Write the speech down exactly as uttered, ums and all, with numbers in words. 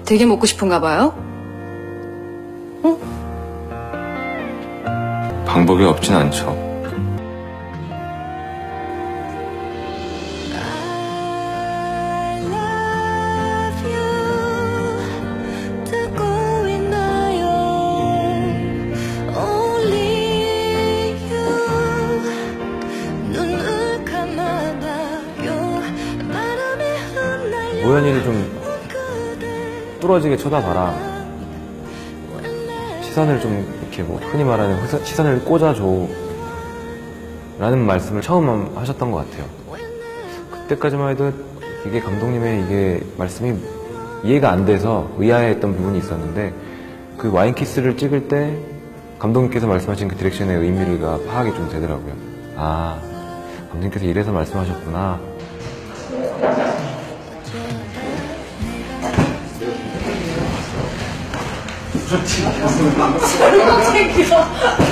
되게 먹고 싶은가 봐요? 어? 방법이 없진 않죠. 우연히를 좀 뚫어지게 쳐다봐라. 시선을 좀 이렇게 뭐 흔히 말하는 시선을 꽂아줘 라는 말씀을 처음 하셨던 것 같아요. 그때까지만 해도 이게 감독님의 이게 말씀이 이해가 안 돼서 의아해했던 부분이 있었는데, 그 와인키스를 찍을 때 감독님께서 말씀하신 그 디렉션의 의미가 파악이 좀 되더라고요. 아, 감독님께서 이래서 말씀하셨구나. 너무 창피해.